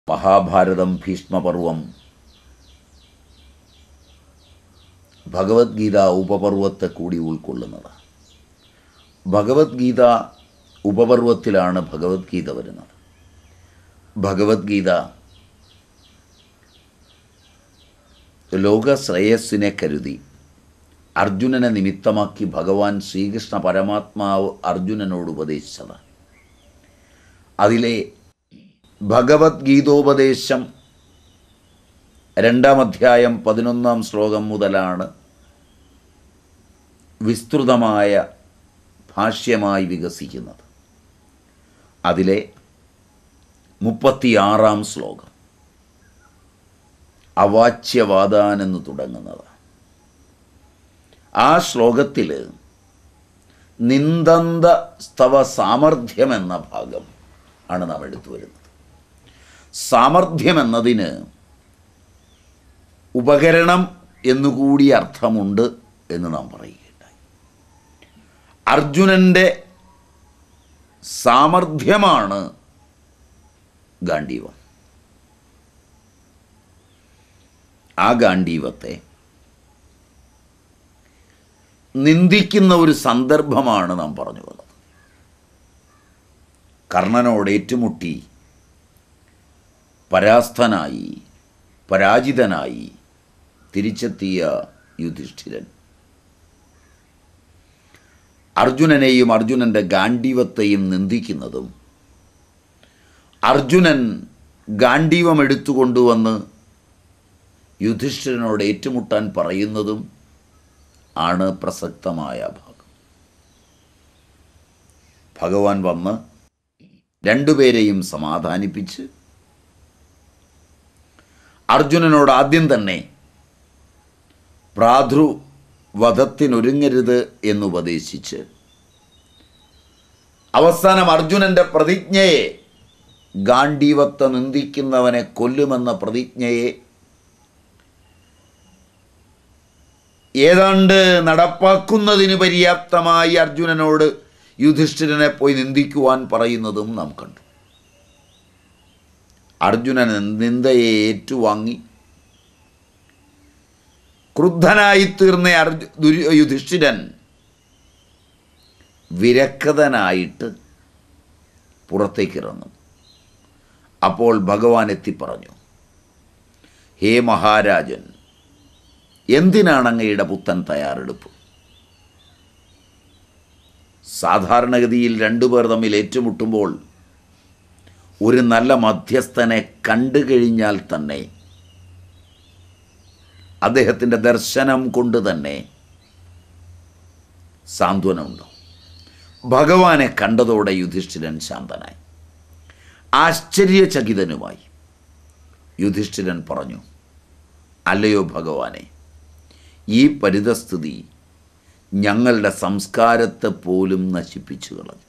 മഹാഭാരതം ഭീഷ്മപർവം ഭഗവത്ഗീത ഉപപർവത്തെ കൂടി ഉൾക്കൊള്ളുന്നത്. ഭഗവത്ഗീത ഉപപർവത്തിലാണ് ഭഗവത്ഗീത വരുന്നത്. ഭഗവത്ഗീത ലോകശ്രേയസ്സിനെ കരുതി അർജുനനെ നിമിത്തമാക്കി ഭഗവാൻ ശ്രീകൃഷ്ണ പരമാത്മാവ് അർജുനനോട് ഉപദേശിച്ചത്. അതിലെ ഭഗവത്ഗീതോപദേശം 2-ാം അധ്യായം 11-ാം ശ്ലോകം മുതലാണ് വിസ്തൃതമായ ഭാഷ്യമായി വികസിക്കുന്നത്. അതിലെ 36-ാം ശ്ലോകം അവാച്യവാദാനെന്ന് തുടങ്ങുന്നത്. ആ ശ്ലോകത്തിൽ നിന്ദന്ത സ്തവ സാമർഥ്യമെന്ന ഭാഗം ആണ് നാം എടുത്തു വരുന്നത്. സാമർഥ്യമെന്നതിന് ഉപകരണം എന്നുകൂടി അർത്ഥമുണ്ട് എന്ന് നാം പറയുകയുണ്ടായി. അർജുനൻ്റെ സാമർഥ്യമാണ് ഗാണ്ഡീവം. ആ ഗാണ്ഡീവത്തെ നിന്ദിക്കുന്ന ഒരു സന്ദർഭമാണ് നാം പറഞ്ഞു വന്നത്. കർണനോട് ഏറ്റുമുട്ടി പരാസ്തനായി പരാജിതനായി തിരിച്ചെത്തിയ യുധിഷ്ഠിരൻ അർജുനനെയും അർജുനൻ്റെ ഗാണ്ഡീവത്തെയും നിന്ദിക്കുന്നതും അർജുനൻ ഗാണ്ഡീവം എടുത്തുകൊണ്ടുവന്ന് യുധിഷ്ഠിരനോട് ഏറ്റുമുട്ടാൻ പറയുന്നതും ആണ് പ്രസക്തമായ ഭാഗം. ഭഗവാൻ വന്ന് രണ്ടുപേരെയും സമാധാനിപ്പിച്ച് അർജുനനോട് ആദ്യം തന്നെ ഭ്രാതൃവധത്തിനൊരുങ്ങരുത് എന്നുപദേശിച്ച് അവസാനം അർജുനൻ്റെ പ്രതിജ്ഞയെ, ഗാണ്ഡീവത്തെ നിന്ദിക്കുന്നവനെ കൊല്ലുമെന്ന പ്രതിജ്ഞയെ ഏതാണ്ട് നടപ്പാക്കുന്നതിന് പര്യാപ്തമായി അർജുനനോട് യുധിഷ്ഠിരനെ പോയി നിന്ദിക്കുവാൻ പറയുന്നതും നാം കണ്ടു. അർജുനൻ നിന്ദയെ ഏറ്റുവാങ്ങി ക്രുദ്ധനായിത്തീർന്ന യുധിഷ്ഠിരൻ വിരക്തനായിട്ട് പുറത്തേക്കിറങ്ങും. അപ്പോൾ ഭഗവാൻ എത്തിപ്പറഞ്ഞു, ഹേ മഹാരാജൻ, എന്തിനാണ് അങ്ങയുടെ പുത്തൻ തയ്യാറെടുപ്പ്? സാധാരണഗതിയിൽ രണ്ടുപേർ തമ്മിൽ ഏറ്റുമുട്ടുമ്പോൾ ഒരു നല്ല മധ്യസ്ഥനെ കണ്ടു കഴിഞ്ഞാൽ തന്നെ അദ്ദേഹത്തിൻ്റെ ദർശനം കൊണ്ട് തന്നെ സാന്ത്വനമുണ്ടാവും. ഭഗവാനെ കണ്ടതോടെ യുധിഷ്ഠിരൻ ശാന്തനായി. ആശ്ചര്യചകിതനുമായി യുധിഷ്ഠിരൻ പറഞ്ഞു, അല്ലയോ ഭഗവാനെ, ഈ പരിതസ്ഥിതി ഞങ്ങളുടെ സംസ്കാരത്തെ പോലും നശിപ്പിച്ചു കളഞ്ഞു.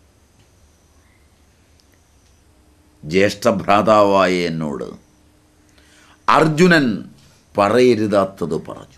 ജ്യേഷ്ഠഭ്രാതാവായ എന്നോട് അർജുനൻ പറയരുതാത്തത് പറഞ്ഞു.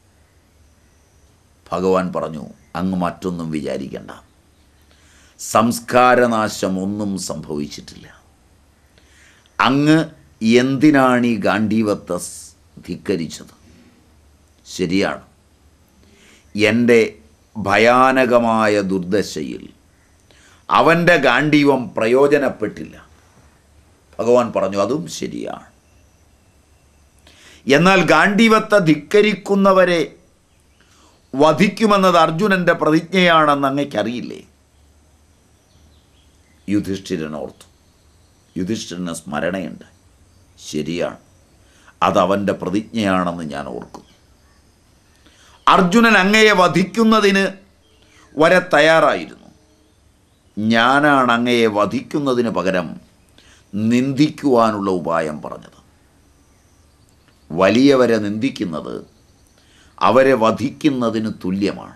ഭഗവാൻ പറഞ്ഞു, അങ്ങ് മറ്റൊന്നും വിചാരിക്കണ്ട, സംസ്കാരനാശം ഒന്നും സംഭവിച്ചിട്ടില്ല. അങ്ങ് എന്തിനാണ് ഈ ഗാണ്ഡീവത്തെ ധിക്കരിച്ചത്? ശരിയാണ്, എൻ്റെ ഭയാനകമായ ദുർദശയിൽ അവൻ്റെ ഗാണ്ഡീവം പ്രയോജനപ്പെട്ടില്ല. ഭഗവാൻ പറഞ്ഞു, അതും ശരിയാണ്. എന്നാൽ ഗാണ്ഡീവത്തെ ധിക്കരിക്കുന്നവരെ വധിക്കുമെന്നത് അർജുനൻ്റെ പ്രതിജ്ഞയാണെന്ന് അങ്ങയ്ക്കറിയില്ലേ? യുധിഷ്ഠിരൻ ഓർത്തു. യുധിഷ്ഠിരന് സ്മരണയുണ്ട്. ശരിയാണ്, അതവൻ്റെ പ്രതിജ്ഞയാണെന്ന് ഞാൻ ഓർക്കുന്നു. അർജുനൻ അങ്ങയെ വധിക്കുന്നതിന് വരെ തയ്യാറായിരുന്നു. ഞാനാണ് അങ്ങയെ വധിക്കുന്നതിന് പകരം നിന്ദിക്കുവാനുള്ള ഉപായം പറഞ്ഞത്. വലിയവരെ നിന്ദിക്കുന്നത് അവരെ വധിക്കുന്നതിന് തുല്യമാണ്.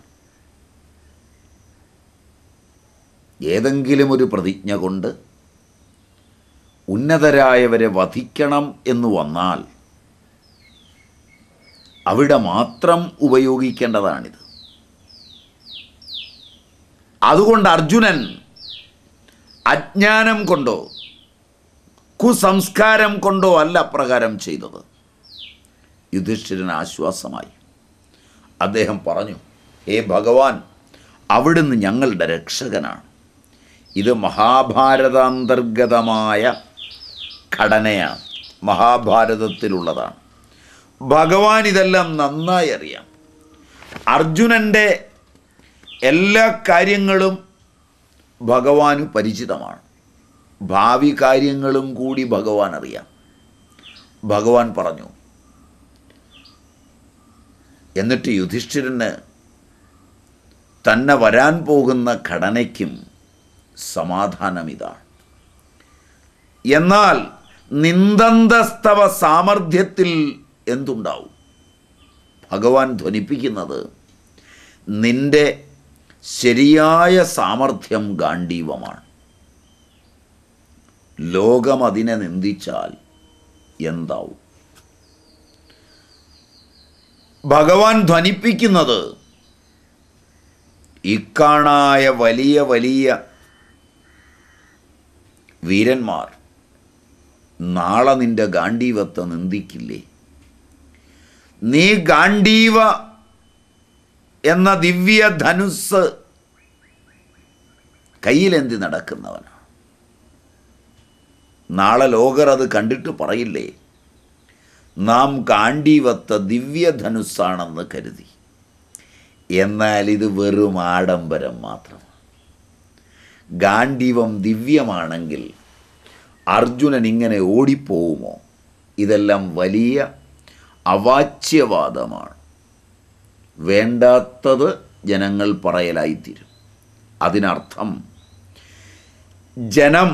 ഏതെങ്കിലും ഒരു പ്രതിജ്ഞ കൊണ്ട് ഉന്നതരായവരെ വധിക്കണം എന്ന് വന്നാൽ അവിടെ മാത്രം ഉപയോഗിക്കേണ്ടതാണിത്. അതുകൊണ്ട് അർജുനൻ അജ്ഞാനം കൊണ്ടോ കുസംസ്കാരം കൊണ്ടോ അല്ല അപ്രകാരം ചെയ്തത്. യുധിഷ്ഠിരന് ആശ്വാസമായി. അദ്ദേഹം പറഞ്ഞു, ഹേ ഭഗവാൻ, അവിടുന്ന് ഞങ്ങളുടെ രക്ഷകനാണ്. ഇത് മഹാഭാരതാന്തർഗതമായ ഘടനയാണ്, മഹാഭാരതത്തിലുള്ളതാണ്. ഭഗവാൻ ഇതെല്ലാം നന്നായി അറിയാം. അർജുനൻ്റെ എല്ലാ കാര്യങ്ങളും ഭഗവാന് പരിചിതമാണ്. ഭാവി കാര്യങ്ങളും കൂടി ഭഗവാൻ അറിയാം. ഭഗവാൻ പറഞ്ഞു. എന്നിട്ട് യുധിഷ്ഠിരന് തന്നെ വരാൻ പോകുന്ന ഘടനയ്ക്കും സമാധാനം ഇതാണ്. എന്നാൽ നിന്ദന്തസ്തവ സാമർഥ്യത്തിൽ എന്തുണ്ടാവും? ഭഗവാൻ ധ്വനിപ്പിക്കുന്നത് നിന്റെ ശരിയായ സാമർഥ്യം ഗാണ്ഡീവമാണ്. ലോകം അതിനെ നിന്ദിച്ചാൽ എന്താവും? ഭഗവാൻ ധ്വനിപ്പിക്കുന്നത് ഇക്കാണായ വലിയ വലിയ വീരന്മാർ നാളെ നിന്റെ ഗാണ്ഡീവത്തെ നിന്ദിക്കില്ലേ? നീ ഗാണ്ഡീവ എന്ന ദിവ്യ ധനുസ് കയ്യിലെന്തി നടക്കുന്നവനാണ്. നാളെ ലോകർ അത് കണ്ടിട്ട് പറയില്ലേ, നാം ഗാണ്ഡീവത്തെ ദിവ്യധനുസ്സാണെന്ന് കരുതി. എന്നാൽ ഇത് വെറും ആഡംബരം മാത്രമാണ്. ഗാണ്ഡീവം ദിവ്യമാണെങ്കിൽ അർജുനൻ ഇങ്ങനെ ഓടിപ്പോവുമോ? ഇതെല്ലാം വലിയ അവാച്യവാദമാണ്. വേണ്ടാത്തത് ജനങ്ങൾ പറയലായിത്തീരും. അതിനർത്ഥം ജനം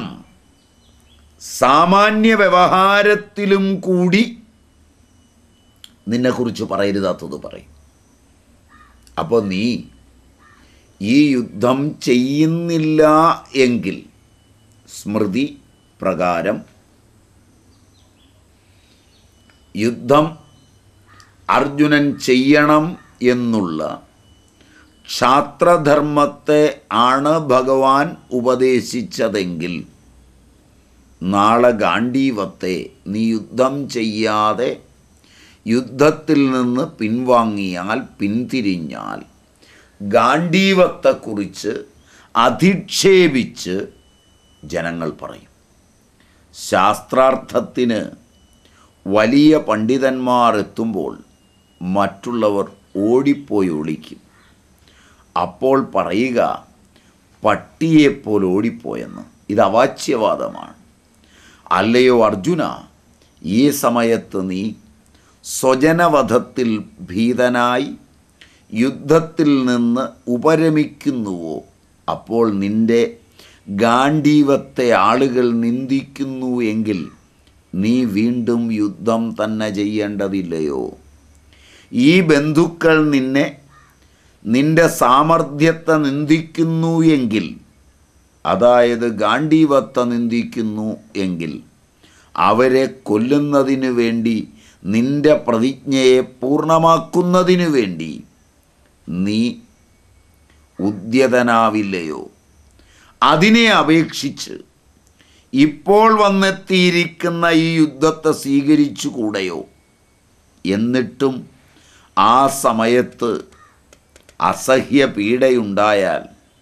സാമാന്യ വ്യവഹാരത്തിലും കൂടി നിന്നെക്കുറിച്ച് പറയരുതാത്തത് പറയും. അപ്പോൾ നീ ഈ യുദ്ധം ചെയ്യുന്നില്ല എങ്കിൽ സ്മൃതി പ്രകാരം യുദ്ധം അർജുനൻ ചെയ്യണം എന്നുള്ള ക്ഷാത്രധർമ്മത്തെ ആണ് ഭഗവാൻ ഉപദേശിച്ചതെങ്കിൽ നാളെ ഗാണ്ഡീവത്തെ നീ യുദ്ധം ചെയ്യാതെ യുദ്ധത്തിൽ നിന്ന് പിൻവാങ്ങിയാൽ, പിന്തിരിഞ്ഞാൽ ഗാണ്ഡീവത്തെക്കുറിച്ച് അധിക്ഷേപിച്ച് ജനങ്ങൾ പറയും. ശാസ്ത്രാർത്ഥത്തിന് വലിയ പണ്ഡിതന്മാർ എത്തുമ്പോൾ മറ്റുള്ളവർ ഓടിപ്പോയി ഒളിക്കും. അപ്പോൾ പറയുക, പട്ടിയെപ്പോലെ ഓടിപ്പോയെന്ന്. ഇത് അവാച്യവാദമാണ്. അല്ലയോ അർജുന, ഈ സമയത്ത് നീ സ്വജനവധത്തിൽ ഭീതനായി യുദ്ധത്തിൽ നിന്ന് ഉപരമിക്കുന്നുവോ, അപ്പോൾ നിൻ്റെ ഗാണ്ഡീവത്തെ ആളുകൾ നിന്ദിക്കുന്നു എങ്കിൽ നീ വീണ്ടും യുദ്ധം തന്നെ ചെയ്യേണ്ടതില്ലയോ? ഈ ബന്ധുക്കൾ നിൻ്റെ സാമർഥ്യത്തെ നിന്ദിക്കുന്നു എങ്കിൽ, അതായത് ഗാണ്ഡീവത്തെ നിന്ദിക്കുന്നു എങ്കിൽ, അവരെ കൊല്ലുന്നതിനു വേണ്ടി, നിൻ്റെ പ്രതിജ്ഞയെ പൂർണ്ണമാക്കുന്നതിനു വേണ്ടി നീ ഉദ്യതനാവില്ലയോ? അതിനെ അപേക്ഷിച്ച് ഇപ്പോൾ വന്നെത്തിയിരിക്കുന്ന ഈ യുദ്ധത്തെ സ്വീകരിച്ചുകൂടെയോ? എന്നിട്ടും ആ സമയത്ത് അസഹ്യ പീഡയുണ്ടായാൽ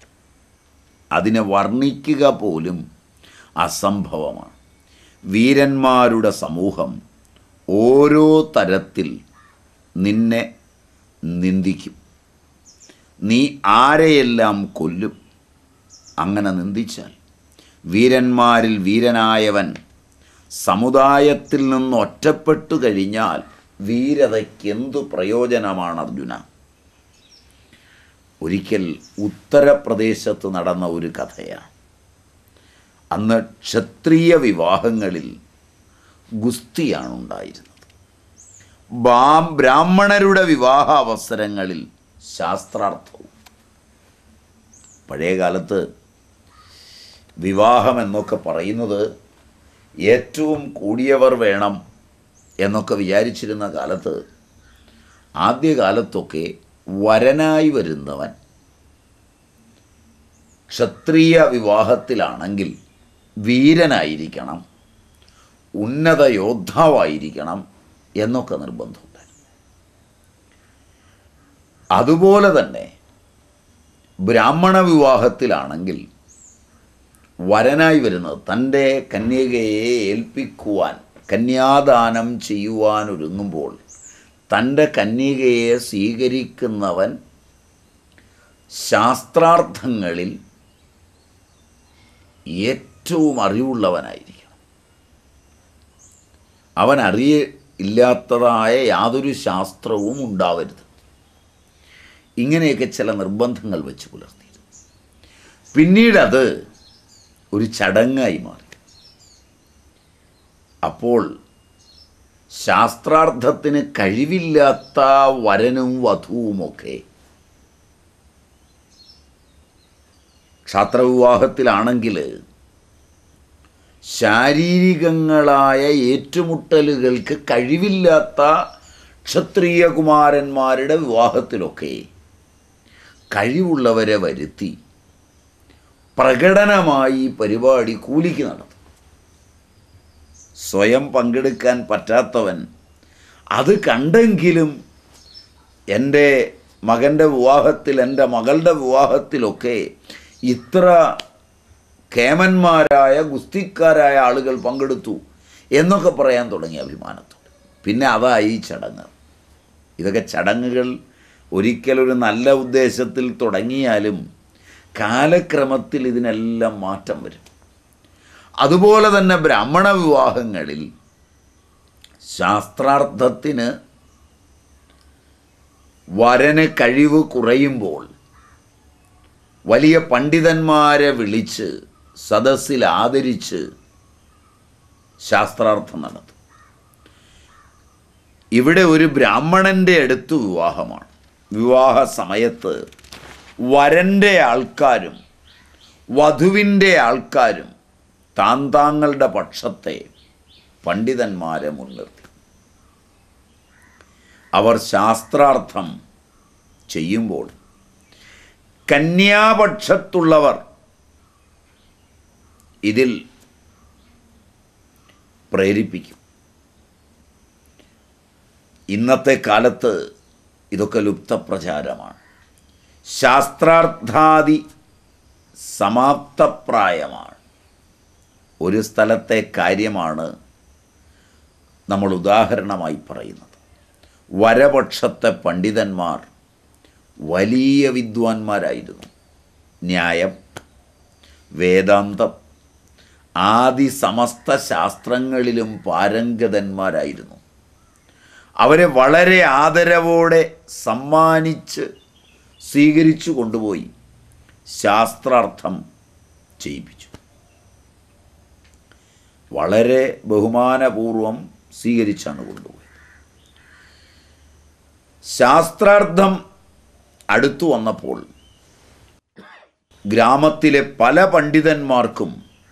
അതിനെ വർണ്ണിക്കുക പോലും അസംഭവമാണ്. വീരന്മാരുടെ സമൂഹം ഓരോ തരത്തിൽ നിന്നെ നിന്ദിക്കും. നീ ആരെയെല്ലാം കൊല്ലും? അങ്ങനെ നിന്ദിച്ചാൽ വീരന്മാരിൽ വീരനായവൻ സമുദായത്തിൽ നിന്ന് ഒറ്റപ്പെട്ടു കഴിഞ്ഞാൽ വീരതയ്ക്ക് എന്തു പ്രയോജനമാണ് അർജുന? ഒരിക്കൽ ഉത്തർപ്രദേശത്ത് നടന്ന ഒരു കഥയാണ്. അന്ന് ക്ഷത്രിയ വിവാഹങ്ങളിൽ ഗുസ്തിയാണ് ഉണ്ടായിരുന്നത്. ബ്രാഹ്മണരുടെ വിവാഹ അവസരങ്ങളിൽ ശാസ്ത്രാർത്ഥവും. പഴയ കാലത്ത് വിവാഹം എന്നൊക്കെ പറയുന്നത് ഏറ്റവും കൂടിയവർ വേണം എന്നൊക്കെ വിചാരിച്ചിരുന്ന കാലത്ത്, ആദ്യകാലത്തൊക്കെ വരനായി വരുന്നവൻ ക്ഷത്രിയ വിവാഹത്തിലാണെങ്കിൽ വീരനായിരിക്കണം, ഉന്നത യോദ്ധാവായിരിക്കണം എന്നൊക്കെ നിർബന്ധമുണ്ട്. അതുപോലെ തന്നെ ബ്രാഹ്മണ വിവാഹത്തിലാണെങ്കിൽ വരനായി വരുന്നത് തൻ്റെ കന്യകയെ ഏൽപ്പിക്കുവാൻ, കന്യാദാനം ചെയ്യുവാൻ ഒരുങ്ങുമ്പോൾ തൻ്റെ കന്യകയെ സ്വീകരിക്കുന്നവൻ ശാസ്ത്രാർത്ഥങ്ങളിൽ ഏറ്റവും അറിവുള്ളവനായിരിക്കണം. അവൻ ഇല്ലാത്തതായ യാതൊരു ശാസ്ത്രവും ഉണ്ടാവരുത്. ഇങ്ങനെയൊക്കെ ചില നിർബന്ധങ്ങൾ വെച്ച് പുലർത്തിയിരുന്നു. പിന്നീടത് ഒരു ചടങ്ങായി മാറി. അപ്പോൾ ശാസ്ത്രാർത്ഥത്തിന് കഴിവില്ലാത്ത വരനും വധുവുമൊക്കെ ക്ഷാത്രവിവാഹത്തിലാണെങ്കിൽ ശാരീരികങ്ങളായ ഏറ്റുമുട്ടലുകൾക്ക് കഴിവില്ലാത്ത ക്ഷത്രിയ കുമാരന്മാരുടെ വിവാഹത്തിലൊക്കെ കഴിവുള്ളവരെ വരുത്തി പ്രകടനമായി പരിപാടി കൂലിക്ക് നടത്തും. സ്വയം പങ്കെടുക്കാൻ പറ്റാത്തവൻ അത് കണ്ടെങ്കിലും എൻ്റെ മകൻ്റെ വിവാഹത്തിൽ, എൻ്റെ മകളുടെ വിവാഹത്തിലൊക്കെ ഇത്ര കേമന്മാരായ ഗുസ്തിക്കാരായ ആളുകൾ പങ്കെടുത്തു എന്നൊക്കെ പറയാൻ തുടങ്ങി അഭിമാനത്തോടെ. പിന്നെ അതായി ചടങ്ങ്. ഇതൊക്കെ ചടങ്ങുകൾ ഒരിക്കലൊരു നല്ല ഉദ്ദേശത്തിൽ തുടങ്ങിയാലും കാലക്രമത്തിൽ ഇതിനെല്ലാം മാറ്റം വരും. അതുപോലെ തന്നെ ബ്രാഹ്മണ വിവാഹങ്ങളിൽ ശാസ്ത്രാർത്ഥത്തിന് വരന് കഴിവ് കുറയുമ്പോൾ വലിയ പണ്ഡിതന്മാരെ വിളിച്ച് സദസ്സിൽ ആദരിച്ച് ശാസ്ത്രാർത്ഥം നടത്തും. ഇവിടെ ഒരു ബ്രാഹ്മണൻ്റെ അടുത്ത് വിവാഹമാണ്. വിവാഹ സമയത്ത് വരൻ്റെ ആൾക്കാരും വധുവിൻ്റെ ആൾക്കാരും താന്താങ്ങളുടെ പക്ഷത്തെ പണ്ഡിതന്മാരെ മുൻനിർത്തി അവർ ശാസ്ത്രാർത്ഥം ചെയ്യുമ്പോൾ കന്യാപക്ഷത്തുള്ളവർ ഇതിൽ പ്രേരിപ്പിക്കും. ഇന്നത്തെ കാലത്ത് ഇതൊക്കെ ലുപ്തപ്രചാരമാണ്. ശാസ്ത്രാർത്ഥാദി സമാപ്തപ്രായമാണ്. ഒരു സ്ഥലത്തെ കാര്യമാണ് നമ്മൾ ഉദാഹരണമായി പറയുന്നത്. വരപക്ഷത്തെ പണ്ഡിതന്മാർ വലിയ വിദ്വാൻമാരായിരുന്നു. ന്യായം, വേദാന്തം ആദി സമസ്ത ശാസ്ത്രങ്ങളിലും പാരംഗതന്മാരായിരുന്നു. അവരെ വളരെ ആദരവോടെ സമ്മാനിച്ച് സ്വീകരിച്ചു കൊണ്ടുപോയി ശാസ്ത്രാർത്ഥം ചെയ്യിപ്പിച്ചു. വളരെ ബഹുമാനപൂർവം സ്വീകരിച്ചാണ് കൊണ്ടുപോയത്. ശാസ്ത്രാർത്ഥം അടുത്തു വന്നപ്പോൾ ഗ്രാമത്തിലെ പല പണ്ഡിതന്മാർക്കും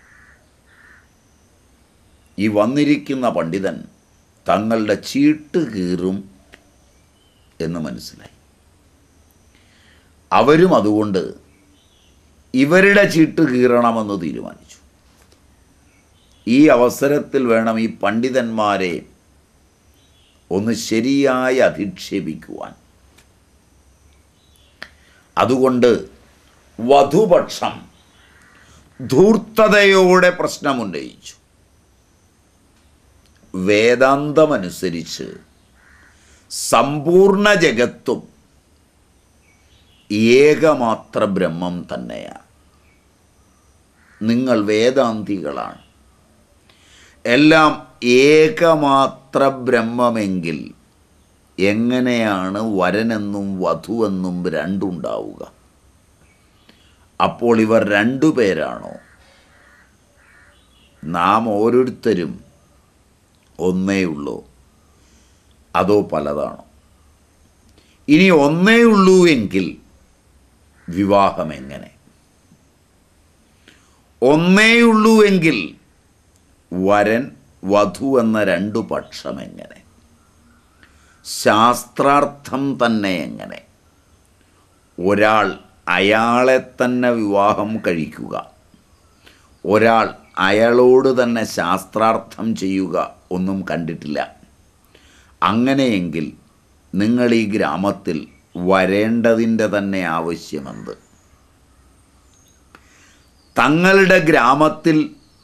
ഈ വന്നിരിക്കുന്ന പണ്ഡിതൻ തങ്ങളുടെ ചീട്ട് കീറും എന്ന് മനസ്സിലായി. അവരും അതുകൊണ്ട് ഇവരുടെ ചീട്ട് കീറണമെന്ന് തീരുമാനിച്ചു. ഈ അവസരത്തിൽ വേണം ഈ പണ്ഡിതന്മാരെ ഒന്ന് ശരിയായി അധിക്ഷേപിക്കുവാൻ. അതുകൊണ്ട് വധുപക്ഷം ധൂർത്തതയോടെ പ്രശ്നമുന്നയിച്ചു. വേദാന്തമനുസരിച്ച് സമ്പൂർണ്ണ ജഗത്തും ഏകമാത്ര ബ്രഹ്മം തന്നെയാണ്. നിങ്ങൾ വേദാന്തികളാണ്. എല്ലാം ഏകമാത്ര ബ്രഹ്മമെങ്കിൽ എങ്ങനെയാണ് വരനെന്നും വധുവെന്നും രണ്ടുണ്ടാവുക? അപ്പോൾ ഇവർ രണ്ടുപേരാണോ? നാം ഓരോരുത്തരും ഒന്നേയുള്ളൂ, അതോ പലതാണോ? ഇനി ഒന്നേയുള്ളൂ എങ്കിൽ വിവാഹം എങ്ങനെ? ഒന്നേയുള്ളൂ എങ്കിൽ വരൻ വധു എന്ന രണ്ടു പക്ഷം എങ്ങനെ? ശാസ്ത്രാർത്ഥം തന്നെ എങ്ങനെ? ഒരാൾ അയാളെ തന്നെ വിവാഹം കഴിക്കുക, ഒരാൾ അയാളോട് തന്നെ ശാസ്ത്രാർത്ഥം ചെയ്യുക ഒന്നും കണ്ടിട്ടില്ല. അങ്ങനെയെങ്കിൽ നിങ്ങൾ ഈ ഗ്രാമത്തിൽ വരേണ്ടതിൻ്റെ തന്നെ ആവശ്യമെന്ത്? തങ്ങളുടെ ഗ്രാമത്തിൽ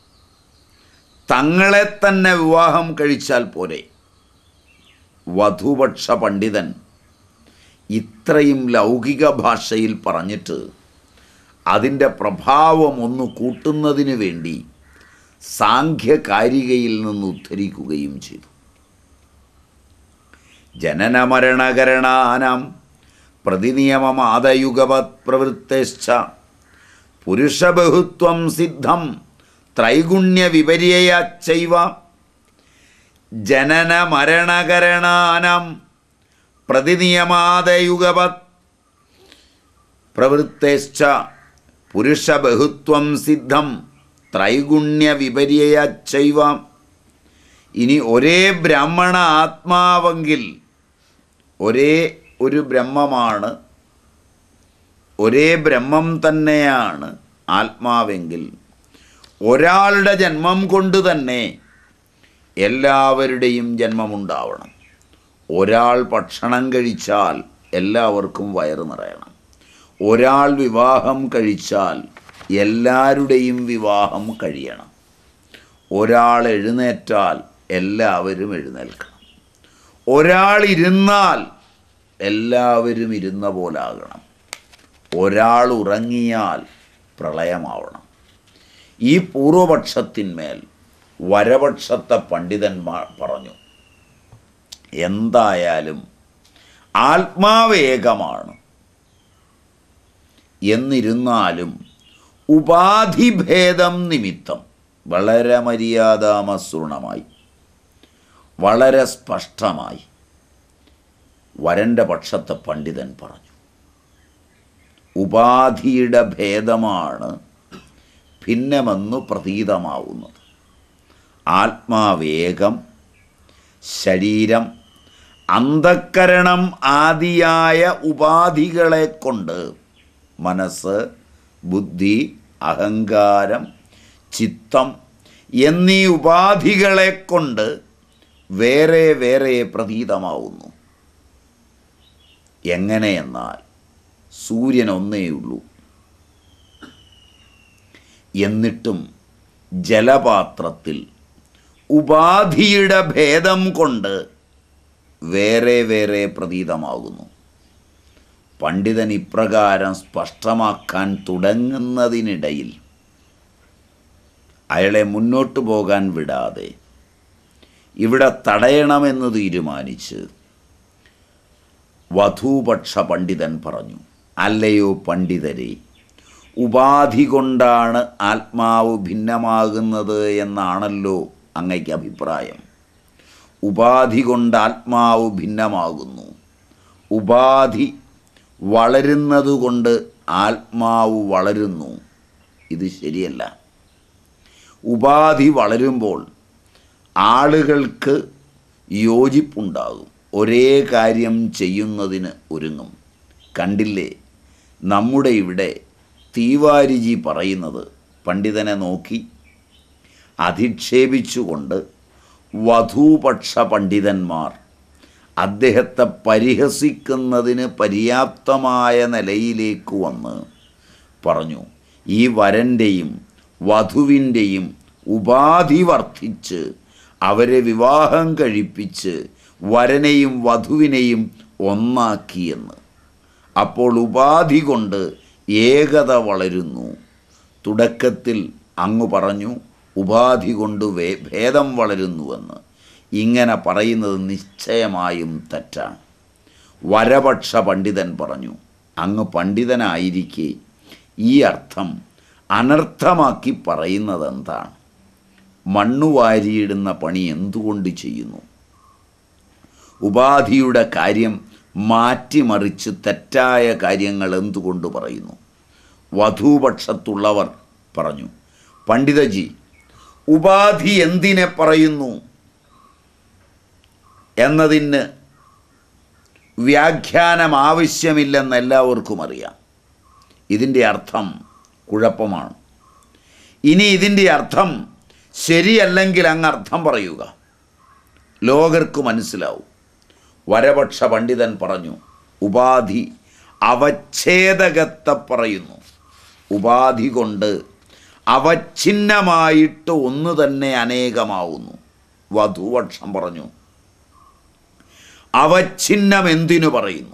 തങ്ങളെ തന്നെ വിവാഹം കഴിച്ചാൽ പോരെ? വധുപക്ഷ പണ്ഡിതൻ ഇത്രയും ലൗകിക ഭാഷയിൽ പറഞ്ഞിട്ട് അതിൻ്റെ പ്രഭാവം ഒന്ന് കൂട്ടുന്നതിന് വേണ്ടി സാംഖ്യകാരികയിൽ നിന്ന് ഉദ്ധരിക്കുകയും ചെയ്തു. ജനനമരണകരണാനാം പ്രതിനിയമമാദയുഗവത് പ്രവൃത്തേശ്ച പുരുഷബഹുത്വം സിദ്ധം ത്രൈഗുണ്യ വിപര്യയച്ചൈവ. ജനനമരണകരണാനാം പ്രതിനിയമാദയുഗവത് പ്രവൃത്തേശ്ച പുരുഷബഹുത്വം സിദ്ധം ത്രൈഗുണ്യ വിപര്യയച്ചൈവ. ഇനി ഒരേ ബ്രാഹ്മണ ആത്മാവെങ്കിൽ, ഒരേ ഒരു ബ്രഹ്മമാണ്, ഒരേ ബ്രഹ്മം തന്നെയാണ് ആത്മാവെങ്കിൽ, ഒരാളുടെ ജന്മം കൊണ്ട് തന്നെ എല്ലാവരുടെയും ജന്മമുണ്ടാവണം. ഒരാൾ ഭക്ഷണം കഴിച്ചാൽ എല്ലാവർക്കും വയറ് നിറയണം. ഒരാൾ വിവാഹം കഴിച്ചാൽ എല്ലാവരുടെയും വിവാഹം കഴിയണം. ഒരാൾ എഴുന്നേറ്റാൽ എല്ലാവരും എഴുന്നേൽക്കണം. ഒരാൾ ഇരുന്നാൽ എല്ലാവരും ഇരുന്ന പോലാകണം. ഒരാൾ ഉറങ്ങിയാൽ പ്രളയമാവണം. ഈ പൂർവപക്ഷത്തിന്മേൽ വരപക്ഷത്തെ പണ്ഡിതന്മാർ പറഞ്ഞു, എന്തായാലും ആത്മാവ് ഏകമാണ്. എന്നിരുന്നാലും ഉപാധിഭേദം നിമിത്തം വളരെ മര്യാദാമസൃണമായി, വളരെ സ്പഷ്ടമായി വരൻ്റെ പക്ഷത്തെ പണ്ഡിതൻ പറഞ്ഞു. ഉപാധിയുടെ ഭേദമാണ് ഭിന്നമെന്നു പ്രതീതമാവുന്നത്. ആത്മാവേകം, ശരീരം, അന്ധക്കരണം ആദിയായ ഉപാധികളെ കൊണ്ട് മനസ്സ്, ബുദ്ധി, അഹങ്കാരം, ചിത്തം എന്നീ ഉപാധികളെ കൊണ്ട് വേറെ വേറെ പ്രതീതമാവുന്നു. എങ്ങനെയെന്നാൽ സൂര്യൻ ഒന്നേയുള്ളൂ, എന്നിട്ടും ജലപാത്രത്തിൽ ഉപാധിയുടെ ഭേദം കൊണ്ട് വേറെ വേറെ പ്രതീതമാകുന്നു. പണ്ഡിതൻ ഇപ്രകാരം സ്പഷ്ടമാക്കാൻ തുടങ്ങുന്നതിനിടയിൽ അയാളെ മുന്നോട്ട് പോകാൻ വിടാതെ ഇവിടെ തടയണമെന്ന് തീരുമാനിച്ച് വധൂപക്ഷ പണ്ഡിതൻ പറഞ്ഞു, അല്ലയോ പണ്ഡിതരെ, ഉപാധി കൊണ്ടാണ് ആത്മാവ് ഭിന്നമാകുന്നത് എന്നാണല്ലോ അങ്ങയ്ക്ക് അഭിപ്രായം. ഉപാധി കൊണ്ട് ആത്മാവ് ഭിന്നമാകുന്നു. ഉപാധി വളരുന്നതുകൊണ്ട് ആത്മാവ് വളരുന്നു. ഇത് ശരിയല്ല. ഉപാധി വളരുമ്പോൾ ആളുകൾക്ക് യോജിപ്പുണ്ടാകും, ഒരേ കാര്യം ചെയ്യുന്നതിന് ഒരുങ്ങും. കണ്ടില്ലേ, നമ്മുടെ ഇവിടെ തീവാരിജി പറയുന്നത് പണ്ഡിതനെ നോക്കി അധിക്ഷേപിച്ചുകൊണ്ട് വധൂപക്ഷ പണ്ഡിതന്മാർ അദ്ദേഹത്തെ പരിഹസിക്കുന്നതിന് പര്യാപ്തമായ നിലയിലേക്ക് വന്ന് പറഞ്ഞു, ഈ വരൻ്റെയും വധുവിൻ്റെയും ഉപാധി വർദ്ധിച്ച് അവരെ വിവാഹം കഴിപ്പിച്ച് വരനെയും വധുവിനെയും ഒന്നാക്കിയെന്ന്. അപ്പോൾ ഉപാധി കൊണ്ട് ഏകത വളരുന്നു. തുടക്കത്തിൽ അങ്ങ് പറഞ്ഞു ഉപാധി കൊണ്ട് ഭേദം വളരുന്നുവെന്ന്. ഇങ്ങനെ പറയുന്നത് നിശ്ചയമായും തെറ്റാണ്. വരപക്ഷ പണ്ഡിതൻ പറഞ്ഞു, അങ്ങ് പണ്ഡിതനായിരിക്കെ ഈ അർത്ഥം അനർത്ഥമാക്കി പറയുന്നത് എന്താണ്? മണ്ണുവാരിയിടുന്ന പണി എന്തുകൊണ്ട് ചെയ്യുന്നു? ഉപാധിയുടെ കാര്യം മാറ്റിമറിച്ച് തെറ്റായ കാര്യങ്ങൾ എന്തുകൊണ്ട് പറയുന്നു? വധൂപക്ഷത്തുള്ളവർ പറഞ്ഞു, പണ്ഡിതജി, ഉപാധി എന്തിനെ പറയുന്നു എന്നതിന് വ്യാഖ്യാനം ആവശ്യമില്ലെന്ന് എല്ലാവർക്കും അറിയാം. ഇതിൻ്റെ അർത്ഥം കുഴപ്പമാണ്. ഇനി ഇതിൻ്റെ അർത്ഥം ശരിയല്ലെങ്കിൽ അങ്ങ് അർത്ഥം പറയുക, ലോകർക്ക് മനസ്സിലാവും. വരപക്ഷ പണ്ഡിതൻ പറഞ്ഞു, ഉപാധി അവച്ഛേദകത്തെ പറയുന്നു. ഉപാധി കൊണ്ട് അവച്ഛിന്നമായിട്ട് ഒന്ന് തന്നെ അനേകമാവുന്നു. വധുപക്ഷം പറഞ്ഞു, അവച്ഛിന്നം എന്തിനു പറയുന്നു?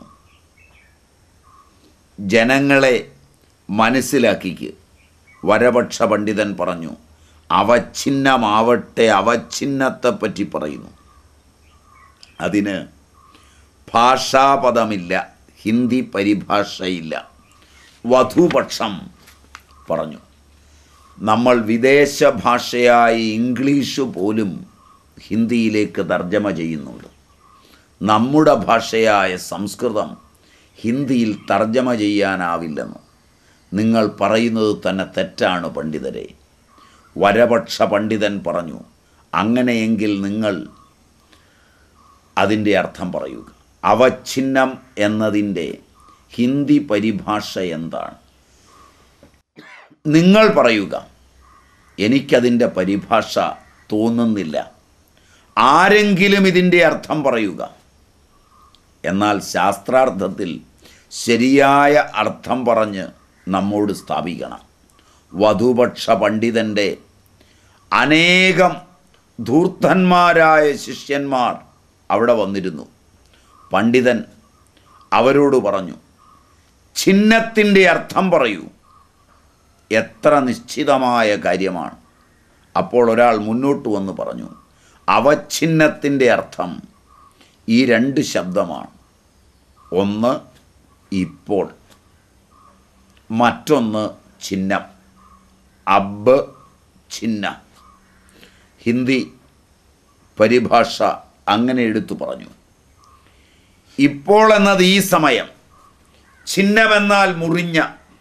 ജനങ്ങളെ മനസ്സിലാക്കിക്ക്. വരപക്ഷ പണ്ഡിതൻ പറഞ്ഞു, അവച്ഛിന്നമാവട്ടെ, അവച്ഛിന്നത്തെപ്പറ്റി പറയുന്നു. അതിന് ഭാഷാപദമില്ല, ഹിന്ദി പരിഭാഷയില്ല. വധുപക്ഷം പറഞ്ഞു, നമ്മൾ വിദേശ ഭാഷയായ ഇംഗ്ലീഷ് പോലും ഹിന്ദിയിലേക്ക് തർജ്ജമ ചെയ്യുന്നുണ്ട്. നമ്മുടെ ഭാഷയായ സംസ്കൃതം ഹിന്ദിയിൽ തർജ്ജമ ചെയ്യാനാവില്ലെന്ന് നിങ്ങൾ പറയുന്നത് തന്നെ തെറ്റാണ് പണ്ഡിതരെ. വരപക്ഷ പണ്ഡിതൻ പറഞ്ഞു, അങ്ങനെയെങ്കിൽ നിങ്ങൾ അതിൻ്റെ അർത്ഥം പറയുക. അവച്ഛിന്നം എന്നതിൻ്റെ ഹിന്ദി പരിഭാഷ എന്താണ്? നിങ്ങൾ പറയുക. എനിക്കതിൻ്റെ പരിഭാഷ തോന്നുന്നില്ല. ആരെങ്കിലും ഇതിൻ്റെ അർത്ഥം പറയുക. എന്നാൽ ശാസ്ത്രാർത്ഥത്തിൽ ശരിയായ അർത്ഥം പറഞ്ഞ് നമ്മോട് സ്ഥാപിക്കണം. വധുപക്ഷ പണ്ഡിതൻ്റെ അനേകം ധൂർത്തന്മാരായ ശിഷ്യന്മാർ അവിടെ വന്നിരുന്നു. പണ്ഡിതൻ അവരോട് പറഞ്ഞു, ഛിന്നത്തിൻ്റെ അർത്ഥം പറയൂ. എത്ര നിശ്ചിതമായ കാര്യമാണ്. അപ്പോൾ ഒരാൾ മുന്നോട്ട് വന്ന് പറഞ്ഞു, അവച്ഛിന്നത്തിൻ്റെ അർത്ഥം ഈ രണ്ട് ശബ്ദമാണ്. ഒന്ന് ഇപ്പോൾ, മറ്റൊന്ന് ഛിന്നം. അബ് ഛിന്ന. ഹിന്ദി പരിഭാഷ അങ്ങനെ എടുത്തു പറഞ്ഞു. ഇപ്പോൾ എന്നത് ഈ സമയം, ഛിന്നമെന്നാൽ മുറിഞ്ഞ.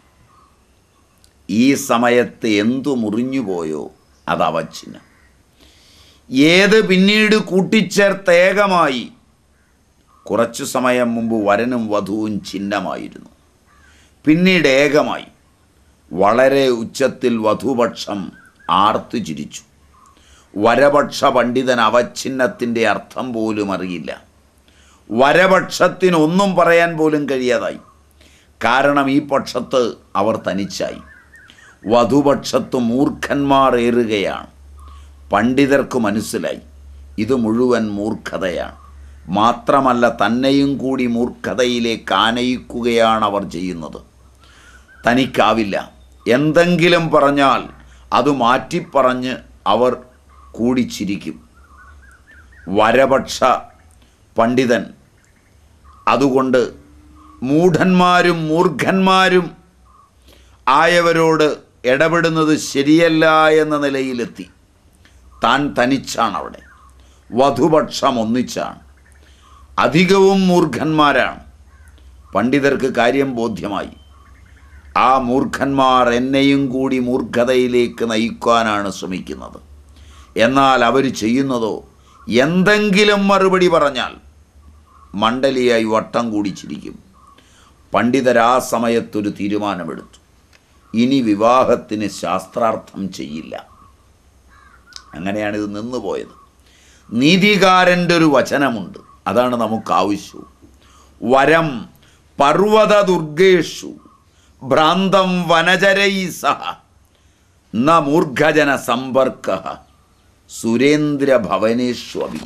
ഈ സമയത്ത് എന്തു മുറിഞ്ഞു പോയോ അത് അവച്ഛിന്നം. ഏത് പിന്നീട് കൂട്ടിച്ചേർത്ത് ഏകമായി. കുറച്ചു സമയം മുമ്പ് വരനും വധുവും ഛിന്നമായിരുന്നു, പിന്നീട് ഏകമായി. വളരെ ഉച്ചത്തിൽ വധുപക്ഷം ആർത്തു ചിരിച്ചു. വരപക്ഷ പണ്ഡിതൻ അവച്ഛിന്നത്തിൻ്റെ അർത്ഥം പോലും അറിയില്ല. വരപക്ഷത്തിന് ഒന്നും പറയാൻ പോലും കഴിയാതായി. കാരണം ഈ പക്ഷത്ത് അവർ തനിച്ചായി. വധുപക്ഷത്ത് മൂർഖന്മാർ ഏറുകയാണ്. പണ്ഡിതർക്ക് മനസ്സിലായി ഇത് മുഴുവൻ മൂർഖതയാണ്. മാത്രമല്ല തന്നെയും കൂടി മൂർഖതയിലേക്ക് ആനയിക്കുകയാണ് അവർ ചെയ്യുന്നത്. തനിക്കാവില്ല. എന്തെങ്കിലും പറഞ്ഞാൽ അത് മാറ്റിപ്പറഞ്ഞ് അവർ കൂടിച്ചിരിക്കും. വരപക്ഷ പണ്ഡിതൻ അതുകൊണ്ട് മൂഢന്മാരും മൂർഖന്മാരും ആയവരോട് ഇടപെടുന്നത് ശരിയല്ല എന്ന നിലയിലെത്തി. താൻ തനിച്ചാണ് അവിടെ. വധുപക്ഷം ഒന്നിച്ചാണ്. അധികവും മൂർഖന്മാരാണ്. പണ്ഡിതർക്ക് കാര്യം ബോധ്യമായി. ആ മൂർഖന്മാർ എന്നെയും കൂടി മൂർഖതയിലേക്ക് നയിക്കാനാണ് ശ്രമിക്കുന്നത്. എന്നാൽ അവർ ചെയ്യുന്നതോ എന്തെങ്കിലും മറുപടി പറഞ്ഞാൽ മണ്ഡലിയായി വട്ടം കൂടിച്ചിരിക്കും. പണ്ഡിതർ ആ സമയത്തൊരു തീരുമാനമെടുത്തു. ഇനി വിവാഹത്തിന് ശാസ്ത്രാർത്ഥം ചെയ്യില്ല. അങ്ങനെയാണിത് നിന്നുപോയത്. നീതികാരൻ്റെ ഒരു വചനമുണ്ട്, അതാണ് നമുക്ക് ആവശ്യവും. വരം പർവ്വത ദുർഗേഷു ഭ്രാന്തം വനചരൈ സഹ ന മൂർഖജന സമ്പർക്ക സുരേന്ദ്ര ഭവനേഷ്വപി.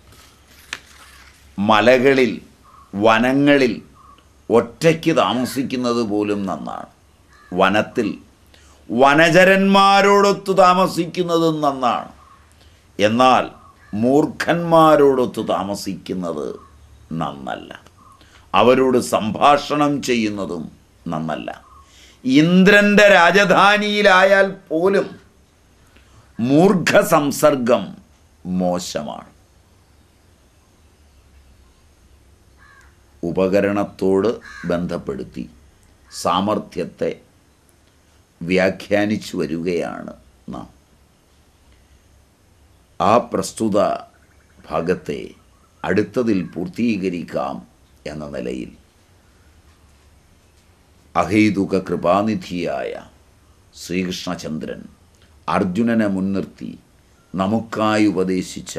മലകളിൽ വനങ്ങളിൽ ഒറ്റയ്ക്ക് താമസിക്കുന്നത് പോലും നന്നാണ്. വനത്തിൽ വനചരന്മാരോടൊത്ത് താമസിക്കുന്നതും നന്നാണ്. എന്നാൽ മൂർഖന്മാരോടൊത്ത് താമസിക്കുന്നത് നന്നല്ല. അവരോട് സംഭാഷണം ചെയ്യുന്നതും നന്നല്ല. ഇന്ദ്രൻ്റെ രാജധാനിയിലായാൽ പോലും മൂർഖ സംസർഗം മോശമാണ്. ഉപകരണത്തോട് ബന്ധപ്പെടുത്തി സാമർഥ്യത്തെ വ്യാഖ്യാനിച്ചു വരികയാണ് നാം. ആ പ്രസ്തുത ഭാഗത്തെ അടുത്തതിൽ പൂർത്തീകരിക്കാം എന്ന നിലയിൽ അഹൈതുക കൃപാനിധിയായ ശ്രീകൃഷ്ണചന്ദ്രൻ അർജുനനെ മുൻനിർത്തി നമുക്കായി ഉപദേശിച്ച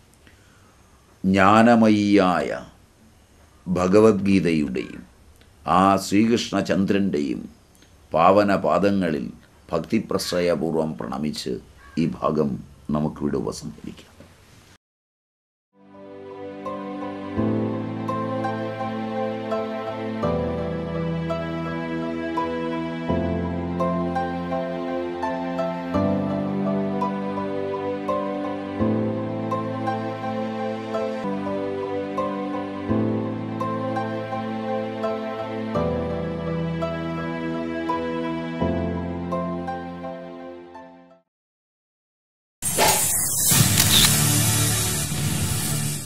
ജ്ഞാനമയിയായ ഭഗവത്ഗീതയുടെയും ആ ശ്രീകൃഷ്ണചന്ദ്രൻ്റെയും പാവനപാദങ്ങളിൽ ഭക്തിപ്രശ്രയപൂർവം പ്രണമിച്ച് ഈ ഭാഗം നമുക്കിവിടെ ഉപസംഹരിക്കാം.